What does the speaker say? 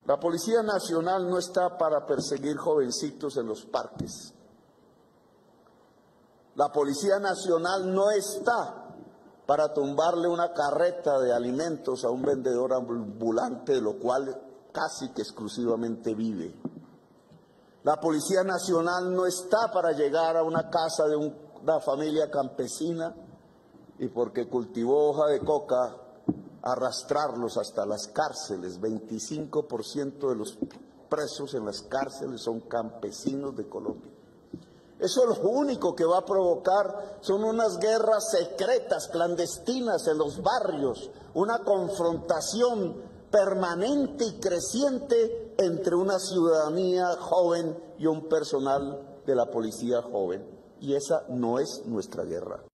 La Policía Nacional no está para perseguir jovencitos en los parques. La Policía Nacional no está para tumbarle una carreta de alimentos a un vendedor ambulante, de lo cual casi que exclusivamente vive. La Policía Nacional no está para llegar a una casa de una familia campesina y porque cultivó hoja de coca, arrastrarlos hasta las cárceles. 25% de los presos en las cárceles son campesinos de Colombia. Eso lo único que va a provocar son unas guerras secretas, clandestinas en los barrios, una confrontación permanente y creciente entre una ciudadanía joven y un personal de la policía joven. Y esa no es nuestra guerra.